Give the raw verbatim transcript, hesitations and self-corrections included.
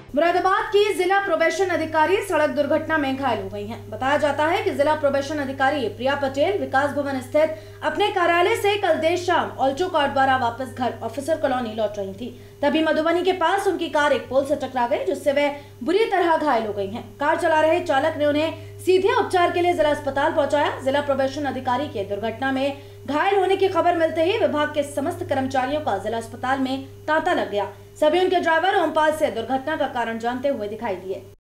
मुरादाबाद की जिला प्रोबेशन अधिकारी सड़क दुर्घटना में घायल हो गई हैं। बताया जाता है कि जिला प्रोबेशन अधिकारी प्रिया पटेल विकास भवन स्थित अपने कार्यालय से कल देर शाम ऑल्टो कार द्वारा वापस घर ऑफिसर कॉलोनी लौट रही थी। तभी मधुबनी के पास उनकी कार एक पोल से टकरा गई, जिससे वे बुरी तरह घायल हो गई हैं। कार चला रहे चालक ने उन्हें सीधे उपचार के लिए जिला अस्पताल पहुंचाया। जिला प्रोबेशन अधिकारी के दुर्घटना में घायल होने की खबर मिलते ही विभाग के समस्त कर्मचारियों का जिला अस्पताल में तांता लग गया। सभी उनके ड्राइवर ओमपाल से दुर्घटना का कारण जानते हुए दिखाई दिए।